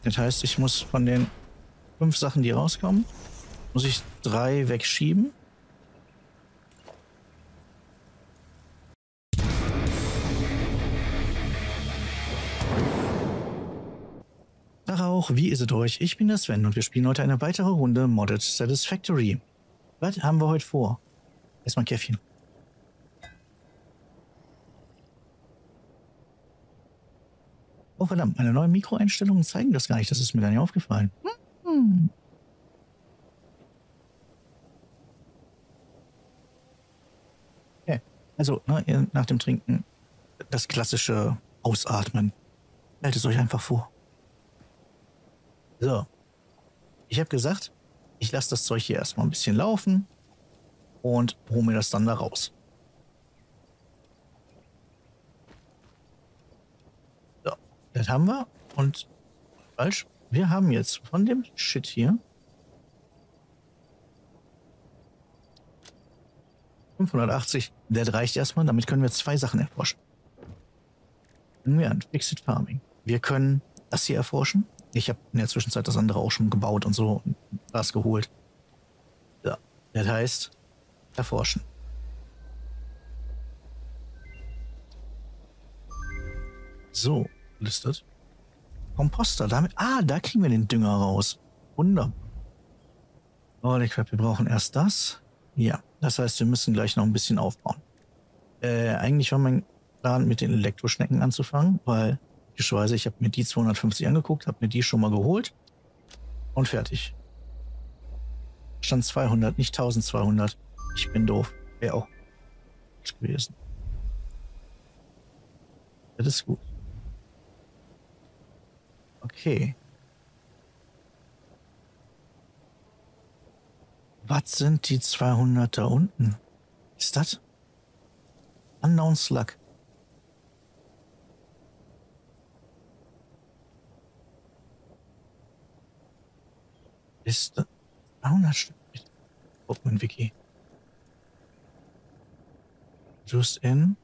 Das heißt, ich muss von den 5 Sachen, die rauskommen, muss ich 3 wegschieben. Tag auch, wie ist es euch? Ich bin der Sven und wir spielen heute eine weitere Runde Modded Satisfactory. Was haben wir heute vor? Erstmal ein Käffchen. Oh verdammt, meine neuen Mikroeinstellungen zeigen das gar nicht. Das ist mir gar nicht aufgefallen. Okay. Also, nach dem Trinken das klassische Ausatmen. Stellt es euch einfach vor. So. Ich habe gesagt, ich lasse das Zeug hier erstmal ein bisschen laufen und hole mir das dann da raus. So, das haben wir. Und falsch. Wir haben jetzt von dem Shit hier 580. Das reicht erstmal. Damit können wir 2 Sachen erforschen. Fangen wir an. Fixed Farming. Wir können das hier erforschen. Ich habe in der Zwischenzeit das andere auch schon gebaut und so und was geholt. So. Das heißt, erforschen. So, was ist das? Komposter, damit. Ah, da kriegen wir den Dünger raus. Wunderbar. Oh, der Crap, wir brauchen erst das. Ja, das heißt, wir müssen gleich noch ein bisschen aufbauen. Eigentlich war mein Plan, mit den Elektroschnecken anzufangen, weil logischerweise, ich habe mir die 250 angeguckt, habe mir die schon mal geholt und fertig. Stand 200, nicht 1200. Ich bin doof. Wäre auch gewesen. Das ist gut. Okay. Was sind die 200 da unten? Ist das? Unknown Slug. Ist das 200 Stück? Guck mal, Wiki. Just in.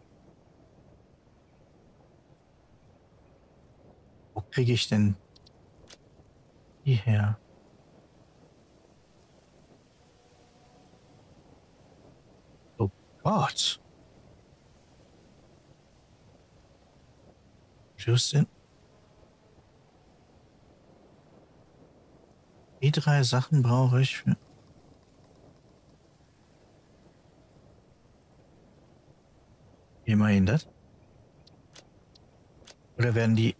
Wo kriege ich denn die her? Oh Gott. Just in. Die 3 Sachen brauche ich für. Immerhin das. Oder werden die.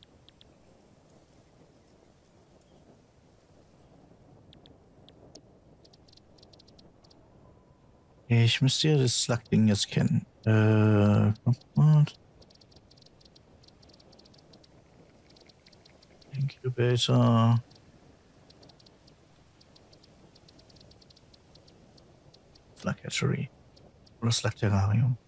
Ich müsste ja das Slug-Ding jetzt kennen. Incubator. Slug Hatchery. Oder Slug Terrarium.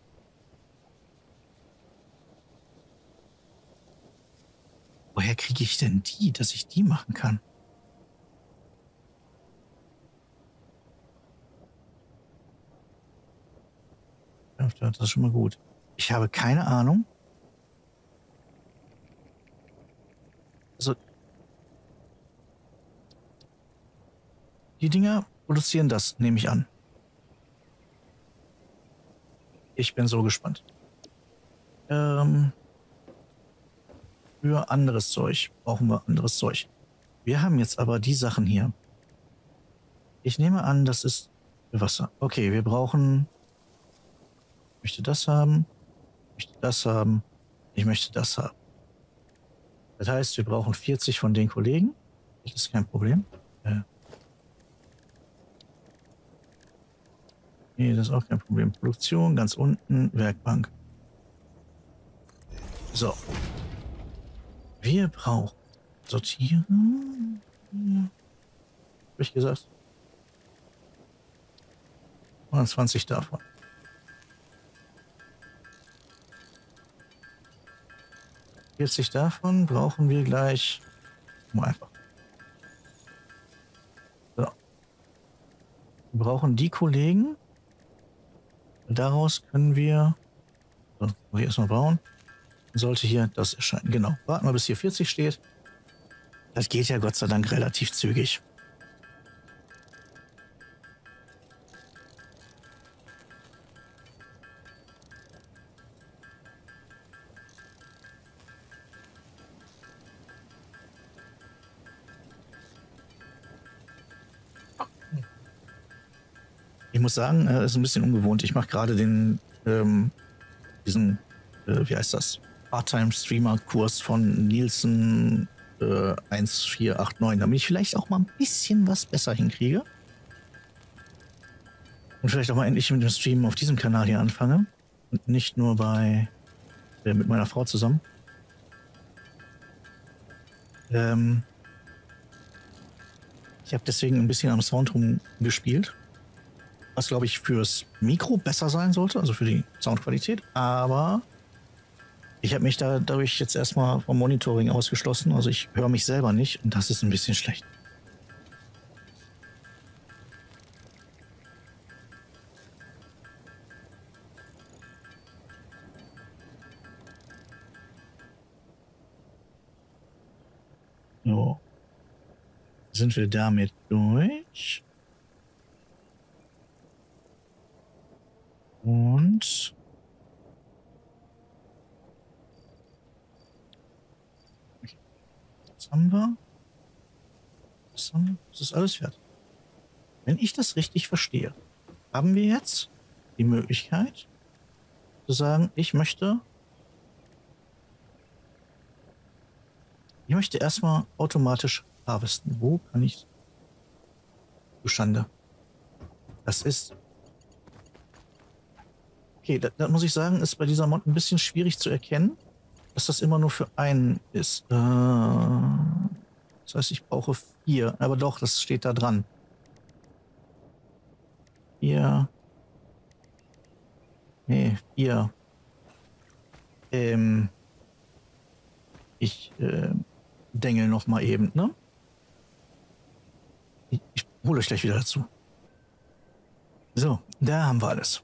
Woher kriege ich denn die, dass ich die machen kann? Das ist schon mal gut. Ich habe keine Ahnung. Also, die Dinger produzieren das, nehme ich an. Ich bin so gespannt. Für anderes Zeug brauchen wir anderes Zeug. Wir haben jetzt aber die Sachen hier. Ich nehme an, das ist Wasser. Okay, wir brauchen. Ich möchte das haben. Ich möchte das haben. Ich möchte das haben. Das heißt, wir brauchen 40 von den Kollegen. Das ist kein Problem. Nee, das ist auch kein Problem. Produktion, ganz unten, Werkbank. So. Wir brauchen sortieren. Habe ich gesagt? 120 davon. Vierzig davon brauchen wir gleich. Mal einfach. So. Wir brauchen die Kollegen. Daraus können wir. So, muss ich erstmal bauen. Sollte hier das erscheinen. Genau. Warten wir, bis hier 40 steht. Das geht ja Gott sei Dank relativ zügig. Ich muss sagen, ist ein bisschen ungewohnt. Ich mache gerade diesen, wie heißt das? Part-Time-Streamer-Kurs von Nielsen 1489, damit ich vielleicht auch mal ein bisschen was besser hinkriege. Und vielleicht auch mal endlich mit dem Streamen auf diesem Kanal hier anfange. Und nicht nur mit meiner Frau zusammen. Ich habe deswegen ein bisschen am Sound rumgespielt. Was, glaube ich, fürs Mikro besser sein sollte, also für die Soundqualität. Aber ich habe mich dadurch jetzt erstmal vom Monitoring ausgeschlossen. Also ich höre mich selber nicht und das ist ein bisschen schlecht. So. Sind wir damit durch? Und okay. Das haben wir. Das ist alles fertig. Wenn ich das richtig verstehe, haben wir jetzt die Möglichkeit zu sagen, ich möchte erstmal automatisch harvesten. Wo kann ich? Du Schande. Das ist. Okay, da muss ich sagen, ist bei dieser Mod ein bisschen schwierig zu erkennen, dass das immer nur für einen ist. Das heißt, ich brauche 4. Aber doch, das steht da dran. 4. Nee, 4. Ich dengel noch mal eben, ne? Ich hole euch gleich wieder dazu. So, da haben wir alles.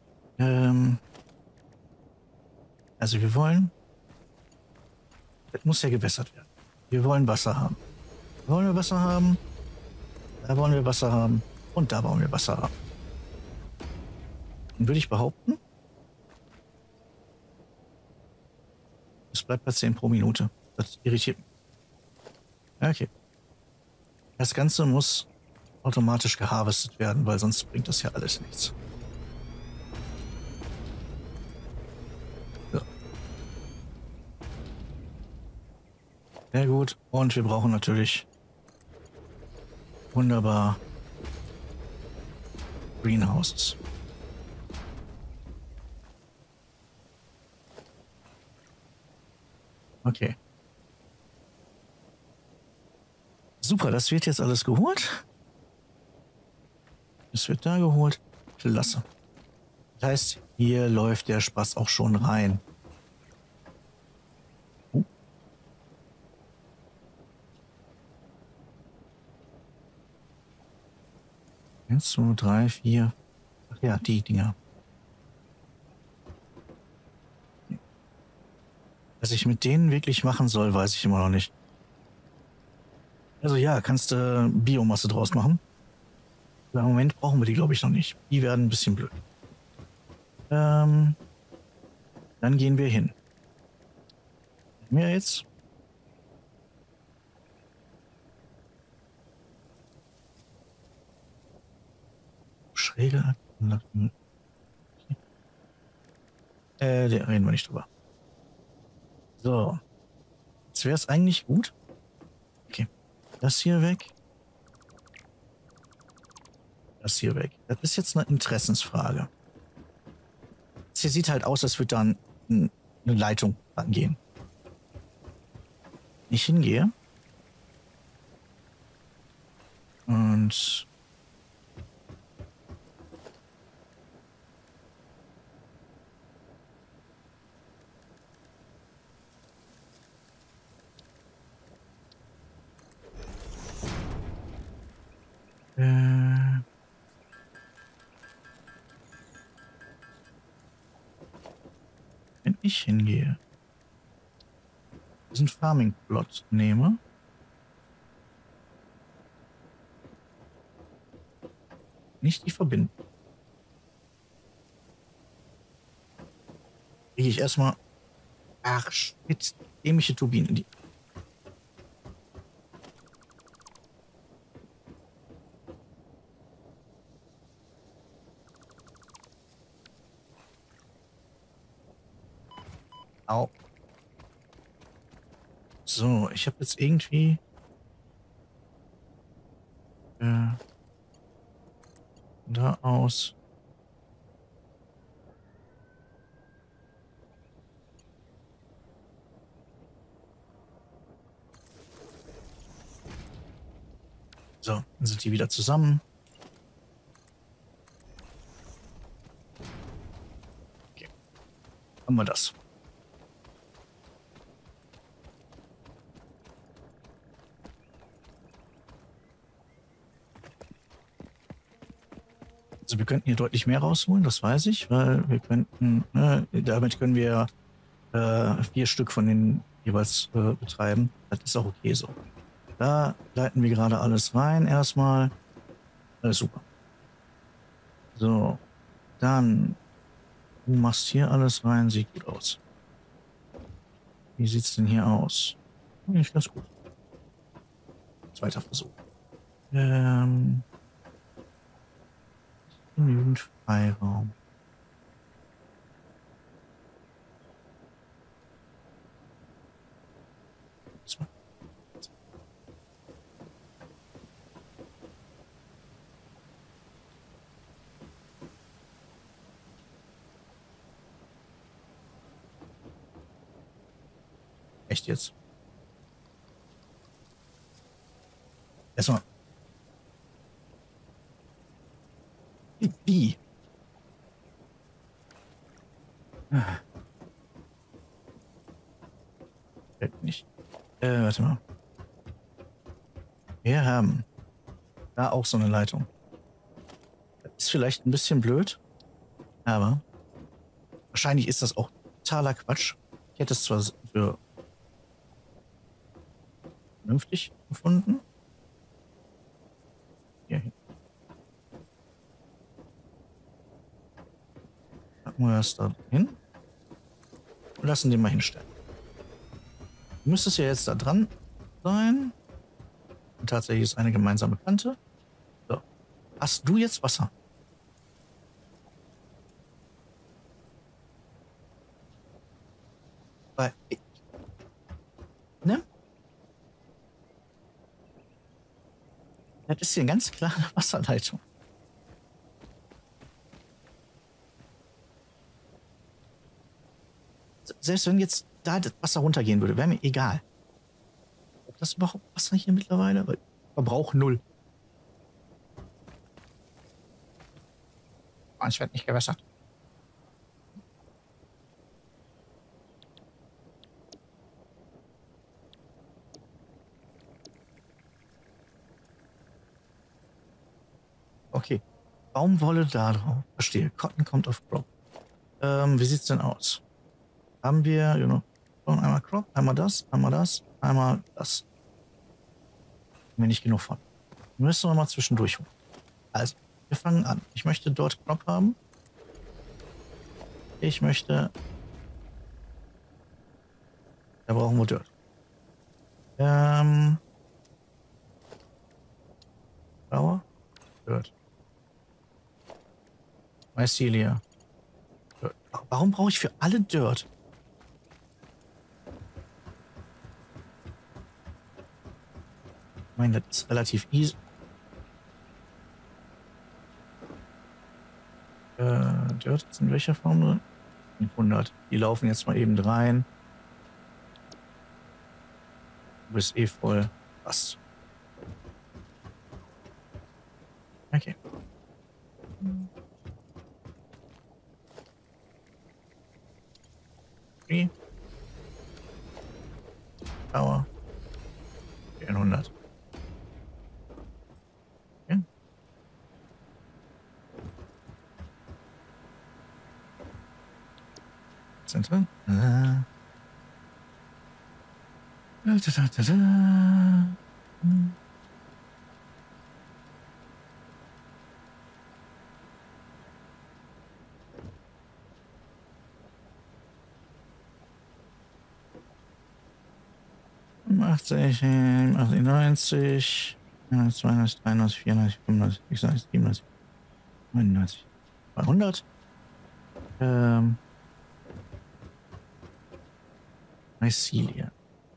Also wir wollen... Das muss ja gewässert werden. Wir wollen Wasser haben. Wollen wir Wasser haben? Da wollen wir Wasser haben. Und da wollen wir Wasser haben. Dann würde ich behaupten, es bleibt bei 10 pro Minute. Das irritiert mich. Okay. Das Ganze muss automatisch geharvestet werden, weil sonst bringt das ja alles nichts. So. Sehr gut. Und wir brauchen natürlich wunderbar Greenhouses. Okay. Super, das wird jetzt alles geholt. Das wird da geholt. Klasse. Das heißt, hier läuft der Spaß auch schon rein. 1, 2, 3, 4. Ach ja, die Dinger. Was ich mit denen wirklich machen soll, weiß ich immer noch nicht. Also ja, kannst du Biomasse draus machen. Im Moment brauchen wir die, glaube ich, noch nicht. Die werden ein bisschen blöd. Dann gehen wir hin. Mehr jetzt? Schräge. Der reden wir nicht drüber. So. Jetzt wäre es eigentlich gut. Okay. Das hier weg. Das hier weg. Das ist jetzt eine Interessensfrage. Das hier sieht halt aus, als würde dann eine Leitung angehen. Ich hingehe. Und wenn ich hingehe, diesen Farming-Plot nehme nicht die Verbindung. Kriege ich erstmal. Ach, shit. Dämliche Turbinen. Die. Au. So, ich habe jetzt irgendwie. Da aus. So, dann sind die wieder zusammen. Okay. Haben wir das. Also wir könnten hier deutlich mehr rausholen, das weiß ich, weil wir könnten, damit können wir 4 Stück von den jeweils betreiben. Das ist auch okay so. Da leiten wir gerade alles rein erstmal. Alles super. So, dann du machst hier alles rein, sieht gut aus. Wie sieht's denn hier aus? Nicht ganz gut. Zweiter Versuch. Genügend Freiraum. So. Echt jetzt? Erstmal. Wie? Fällt nicht. Warte mal. Wir haben da auch so eine Leitung. Das ist vielleicht ein bisschen blöd, aber wahrscheinlich ist das auch totaler Quatsch. Ich hätte es zwar für vernünftig gefunden. Hier hin. Packen wir das da hin und lassen den mal hinstellen. Du müsstest ja jetzt da dran sein. Und tatsächlich ist eine gemeinsame Kante. So. Hast du jetzt Wasser? Weil. Ne? Das ist hier eine ganz klare Wasserleitung. Selbst wenn jetzt da das Wasser runtergehen würde, wäre mir egal. Ob das überhaupt Wasser hier mittlerweile? Weil Verbrauch 0. Oh, ich werde nicht gewässert. Okay. Baumwolle da drauf. Verstehe. Cotton kommt auf Crop. Wie sieht's denn aus? Haben wir, einmal Crop, einmal das, einmal das, einmal das. Haben wir nicht genug von. Müssen wir mal zwischendurch holen. Also, wir fangen an. Ich möchte dort Crop haben. Ich möchte. Da brauchen wir Dirt. Flower. Dirt. Mycelia. Dirt. Warum brauche ich für alle Dirt? Ich meine, das ist relativ easy. Dirt ist in welcher Form drin? 100. Die laufen jetzt mal eben rein. Du bist eh voll. Passt. Okay. Okay. Power. 100. Okay. Sind drin? 80, 98, 92, 93, 94, 95, 96, 97, 99, 200. Mycelia.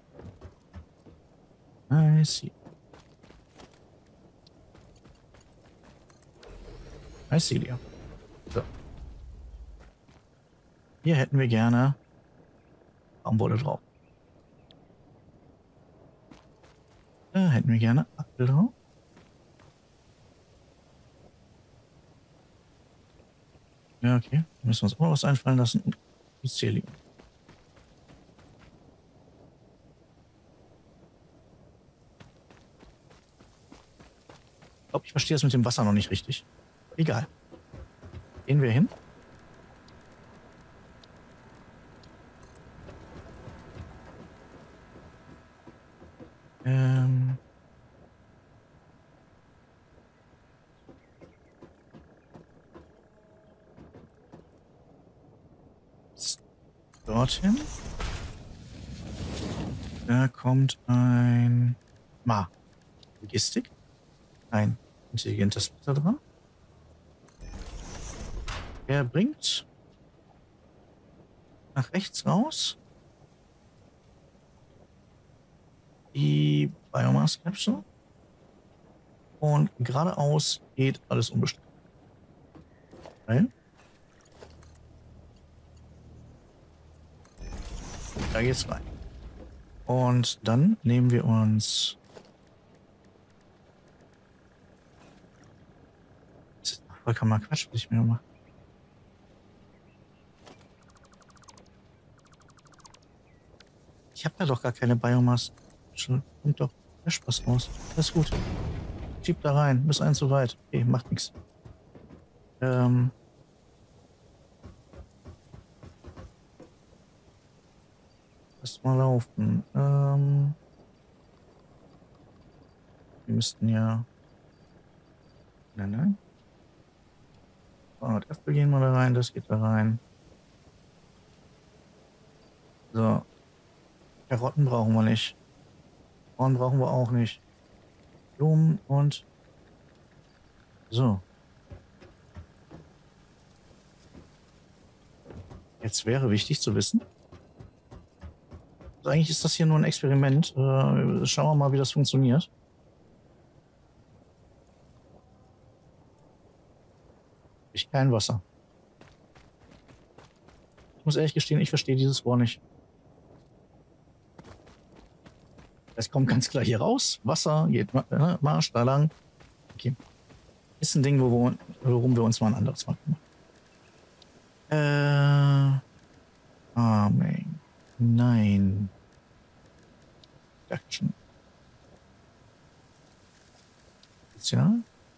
Mycelia. So. Hier hätten wir gerne Baumwolle drauf. Da hätten wir gerne Apfel drauf. Ja, okay. Müssen wir uns auch mal was einfallen lassen. Und Mycelium. Ich glaube, ich verstehe das mit dem Wasser noch nicht richtig. Egal. Gehen wir hin. Dorthin. Da kommt ein Logistik. Ein intelligentes Splitter dran. Er bringt nach rechts raus die Biomass Capsule. Und geradeaus geht alles unbestimmt. Weil da geht's rein. Und dann nehmen wir uns. Das ist vollkommener Quatsch, was ich mir noch mache. Ich habe da doch gar keine Biomass. Kommt doch der Spaß raus. Das ist gut. Schieb da rein. Bis ein zu weit. Okay, macht nichts. Lass mal laufen. Wir müssten ja. Nein. 200 Äpfel gehen mal da rein. Das geht da rein. So. Karotten brauchen wir nicht. Korn brauchen wir auch nicht. Blumen und. So. Jetzt wäre wichtig zu wissen. Also eigentlich ist das hier nur ein Experiment. Schauen wir mal, wie das funktioniert. Ich kein Wasser. Ich muss ehrlich gestehen, ich verstehe dieses Rohr nicht. Es kommt ganz klar hier raus. Wasser, geht Marsch da lang. Okay. Ist ein Ding, worum wir uns mal ein anderes Mal machen. Farming. Nein. Production. Ja.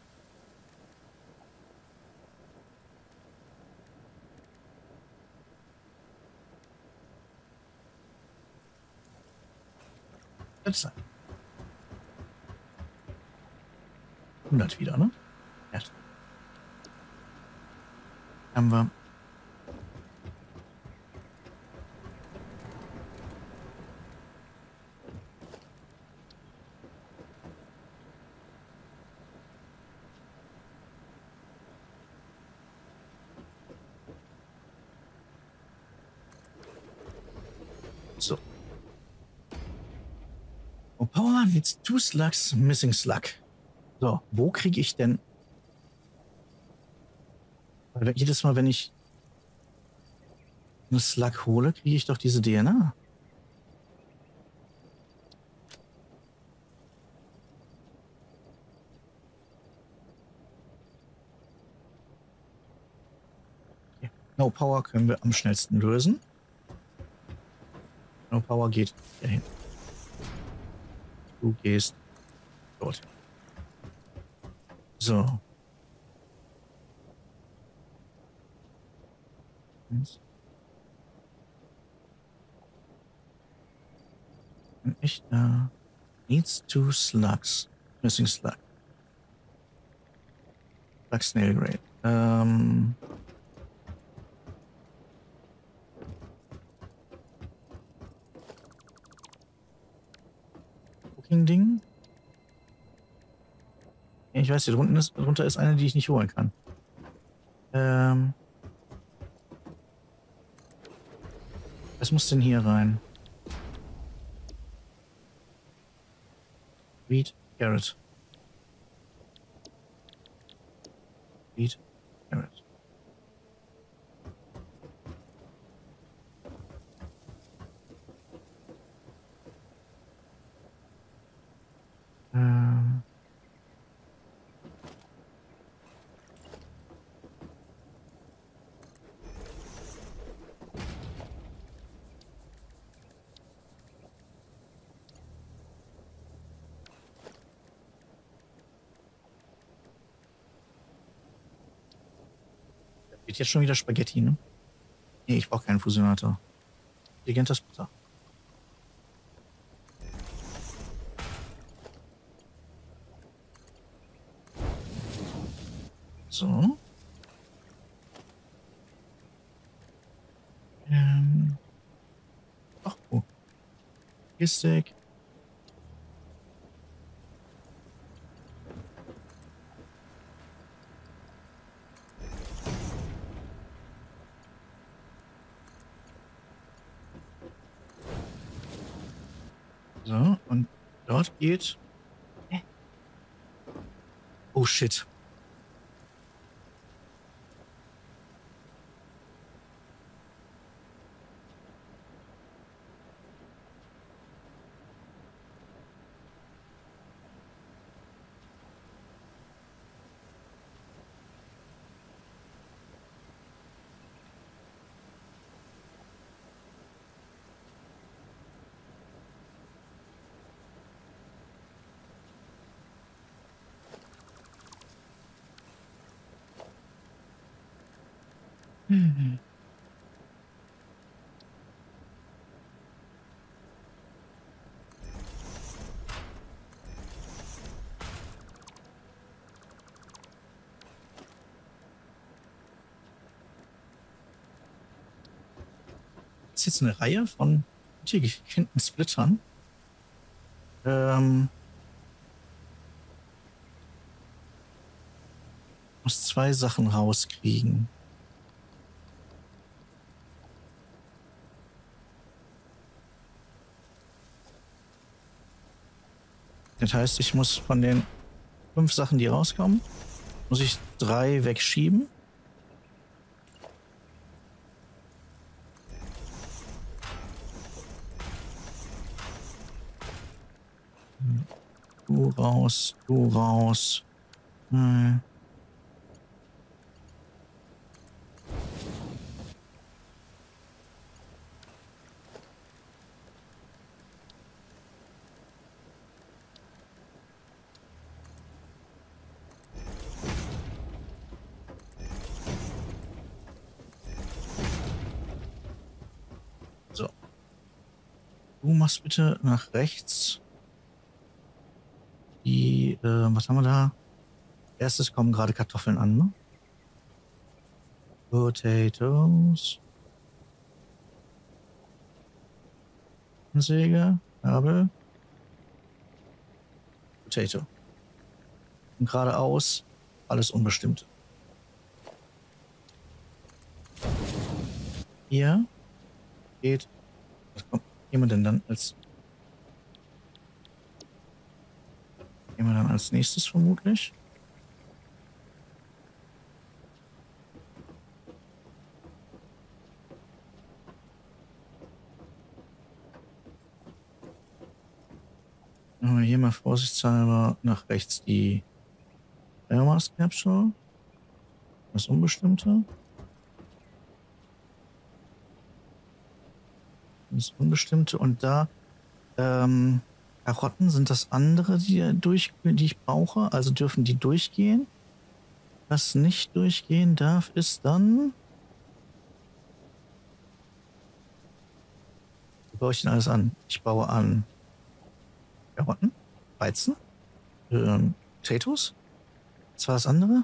Das ist 100 wieder, ne? Ja. Haben wir. So. Oh, Power needs 2 slugs, missing slug. So, wo kriege ich denn? Weil jedes Mal, wenn ich eine Slug hole, kriege ich doch diese DNA. Okay. No Power können wir am schnellsten lösen. No Power geht hier hin. Du gehst dort. So. Und ich da. Needs 2 slugs. Missing slug. Slug snail grade. Cooking-Ding. Ich weiß, hier drunter ist eine, die ich nicht holen kann. Was muss denn hier rein? Wheat, Carrot. Wheat, Carrot. Wird jetzt schon wieder Spaghetti, ne? Nee, ich brauche keinen Fusionator. Intelligentes Butter. So. Ach, oh. Logistik. So, und dort geht... Oh, shit. Hm. Das ist jetzt eine Reihe von intelligenten Splittern. Muss 2 Sachen rauskriegen. Das heißt, ich muss von den 5 Sachen, die rauskommen, muss ich 3 wegschieben. Du raus, du raus. Hm. So. Du machst bitte nach rechts. Die, was haben wir da? Erstes kommen gerade Kartoffeln an, ne? Potatoes. Säge, Gabel. Potato. Und geradeaus alles unbestimmt. Hier geht. Was kommt jemand denn dann als. Gehen wir dann als nächstes vermutlich. Machen wir hier mal vorsichtshalber nach rechts die Biomass Capsule. Das Unbestimmte. Das Unbestimmte. Und da Karotten sind das andere, die ich brauche. Also dürfen die durchgehen. Was nicht durchgehen darf, ist dann. Wie baue ich denn alles an? Ich baue an Karotten, Weizen, Potatoes. Was war das andere?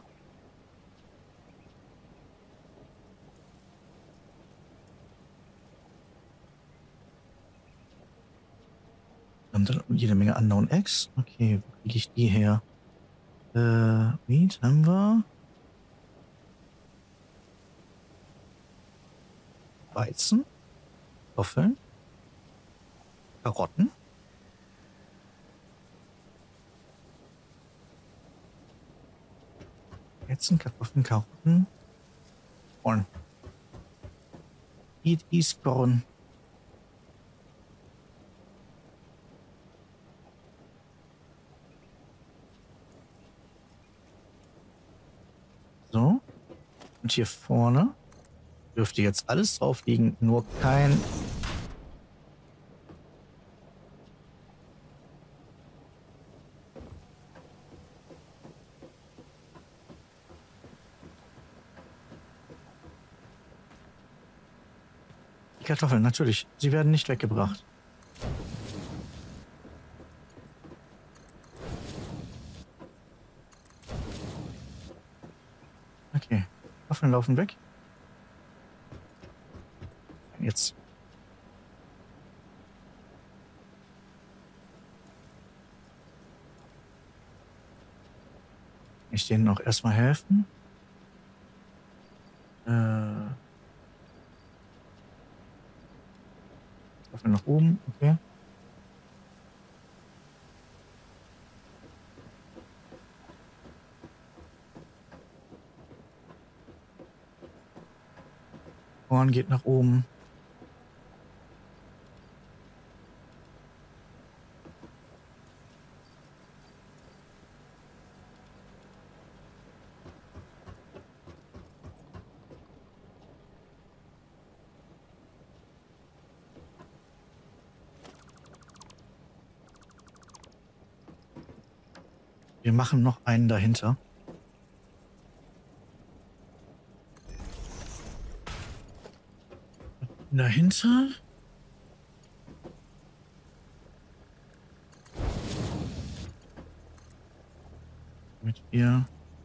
Und Und jede Menge Unknown Eggs. Okay, wo kriege ich die her? Meat haben wir. Weizen. Kartoffeln. Karotten. Weizen, Kartoffeln, Karotten. Corn. Eat is corn. So. Und hier vorne dürfte jetzt alles drauf liegen, nur kein... Die Kartoffeln, natürlich. Sie werden nicht weggebracht. Okay. Kartoffeln laufen weg. Jetzt. Ich denen auch erstmal helfen. Kartoffeln nach oben, okay. Korn geht nach oben. Wir machen noch einen dahinter. Dahinter. Damit wir...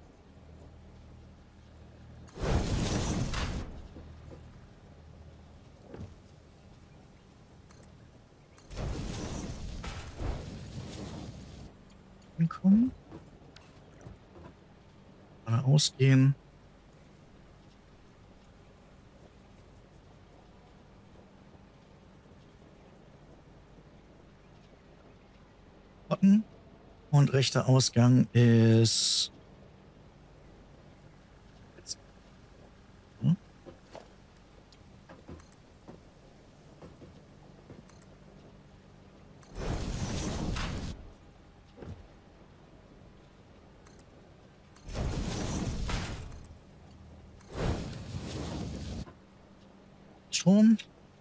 hinkommen. Ausgehen. Und rechter Ausgang ist... Hm? Strom.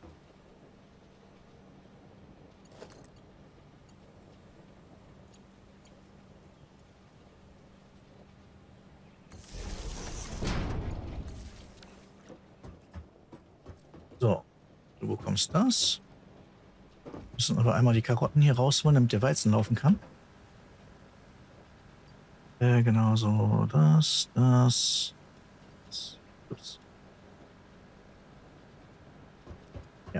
So, du bekommst das. Wir müssen aber einmal die Karotten hier rausholen, damit der Weizen laufen kann. Genau so. Das. Ups. Ja.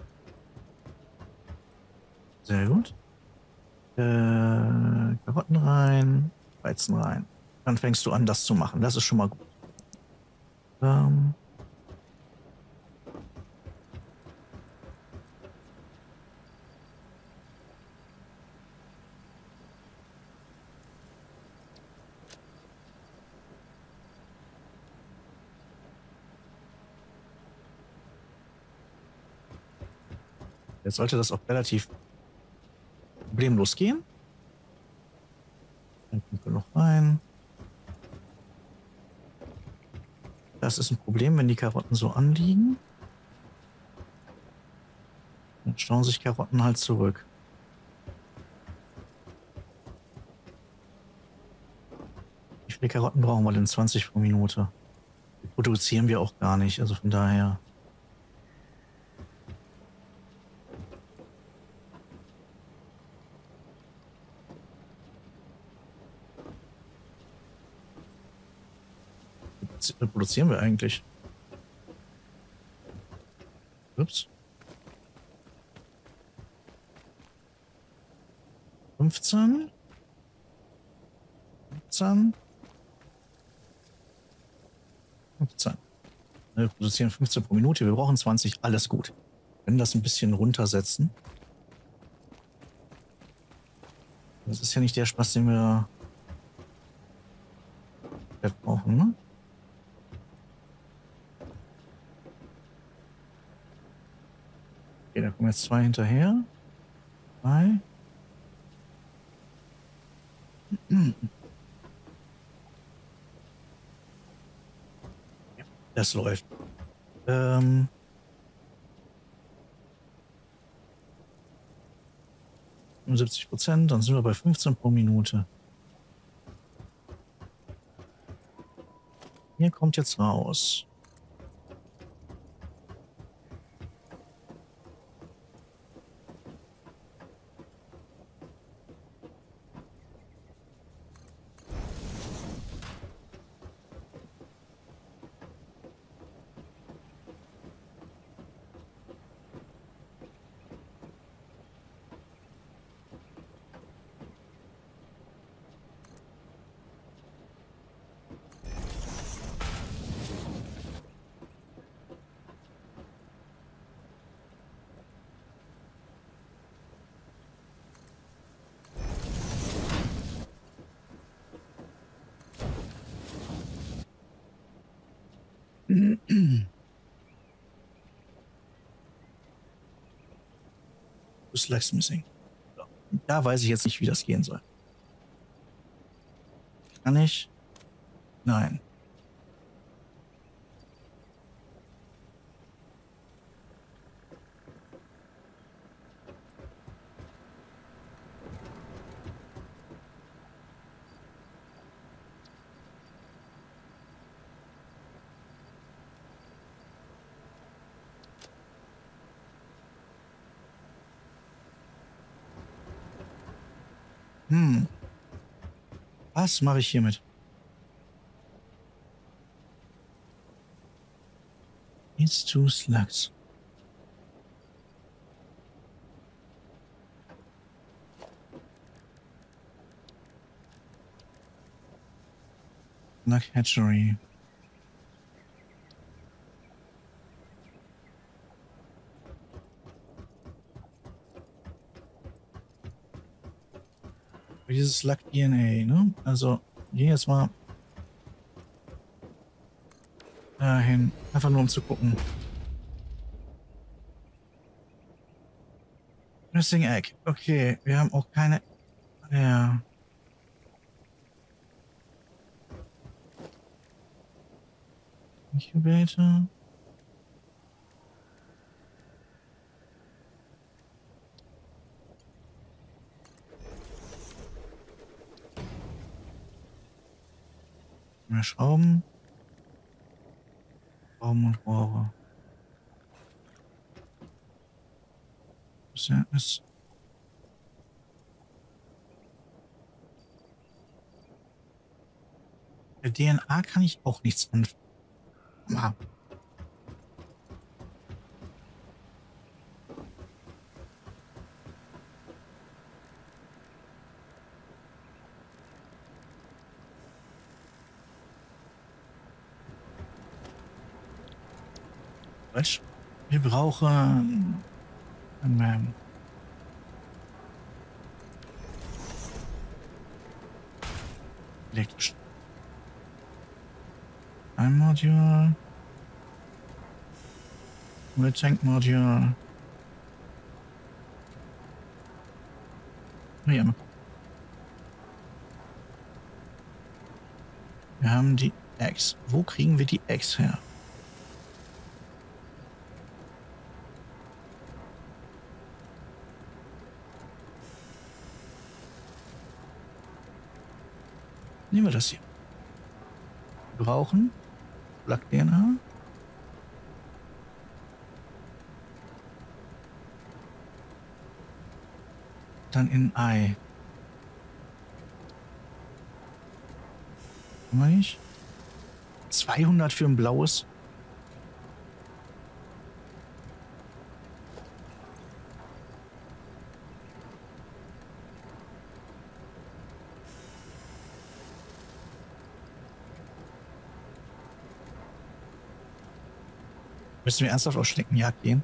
Sehr gut. Karotten rein, Weizen rein. Dann fängst du an, das zu machen. Das ist schon mal gut. Jetzt sollte das auch relativ problemlos gehen. Dann kommt er noch rein. Das ist ein Problem, wenn die Karotten so anliegen. Dann stauen sich Karotten halt zurück. Wie viele Karotten brauchen wir denn? 20 pro Minute. Die produzieren wir auch gar nicht, also von daher. Produzieren wir eigentlich? Ups. 15. 15. 15. Wir produzieren 15 pro Minute. Wir brauchen 20. Alles gut. Wir können das ein bisschen runtersetzen. Das ist ja nicht der Spaß, den wir brauchen, ne? Okay, da kommen jetzt 2 hinterher. 3. Das läuft. 75%, dann sind wir bei 15 pro Minute. Hier kommt jetzt raus. Slugs missing. Da weiß ich jetzt nicht, wie das gehen soll. Kann ich? Nein. Was mache ich hiermit? It's 2 slugs. Slug hatchery. Dieses Slug DNA, ne? Also, hier jetzt mal dahin. Einfach nur um zu gucken. Missing Egg. Okay, wir haben auch keine... Ja. Incubator. Mehr Schrauben. Schrauben und Rohre. Ist der DNA kann ich auch nichts anfangen. Ah. Quatsch. Wir brauchen elektrisch. Ein Module. Tank Module. Ja. Wir haben die Eggs. Wo kriegen wir die Eggs her? Nehmen wir das hier. Wir brauchen Slug-DNA. Dann in Ei. Haben wir nicht? 200 für ein blaues. Müssen wir ernsthaft auf Schneckenjagd gehen?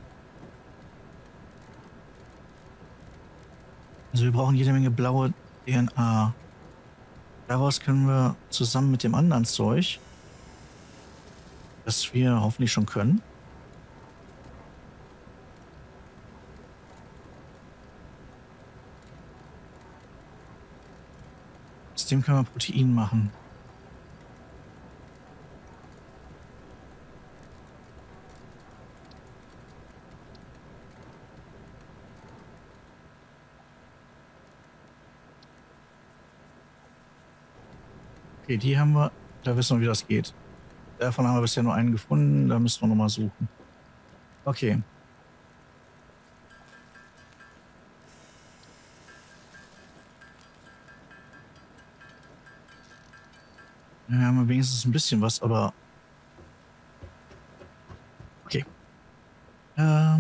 Also wir brauchen jede Menge blaue DNA. Daraus können wir zusammen mit dem anderen Zeug, das wir hoffentlich schon können, aus dem können wir Protein machen. Okay, die haben wir. Da wissen wir, wie das geht. Davon haben wir bisher nur einen gefunden. Da müssen wir nochmal suchen. Okay. Ja, wir haben wenigstens ein bisschen was, aber... Okay. Das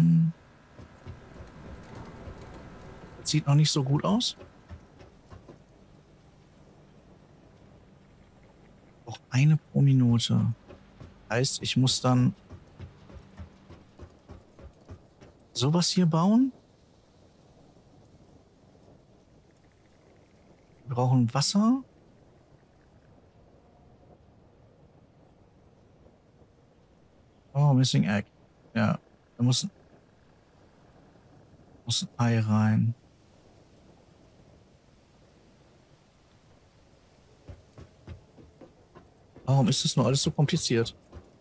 sieht noch nicht so gut aus. Auch eine pro Minute. Heißt, ich muss dann sowas hier bauen. Wir brauchen Wasser. Oh, Missing Egg. Ja, da muss ein Ei rein. Warum ist das nur alles so kompliziert?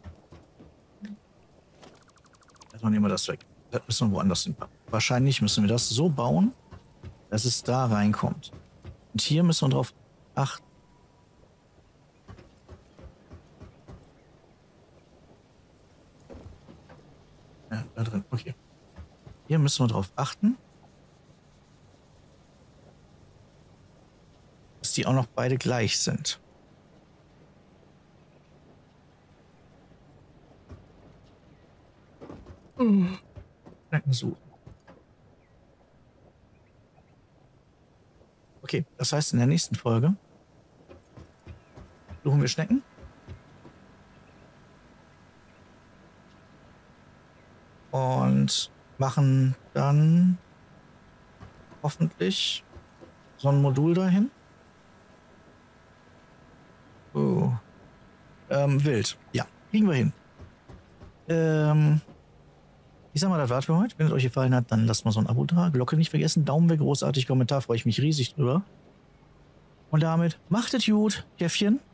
Erstmal nehmen wir das weg. Das müssen wir woanders hinpacken. Wahrscheinlich müssen wir das so bauen, dass es da reinkommt. Und hier müssen wir drauf achten. Ja, da drin. Okay. Hier müssen wir drauf achten, dass die auch noch beide gleich sind. Schnecken suchen. Okay, das heißt, in der nächsten Folge suchen wir Schnecken. Und machen dann hoffentlich so ein Modul dahin. Oh. Wild. Ja, kriegen wir hin. Ich sag mal, das war's für heute. Wenn es euch gefallen hat, dann lasst mal so ein Abo da. Glocke nicht vergessen. Daumen weg, großartig, Kommentar, freue ich mich riesig drüber. Und damit macht es gut, Käffchen.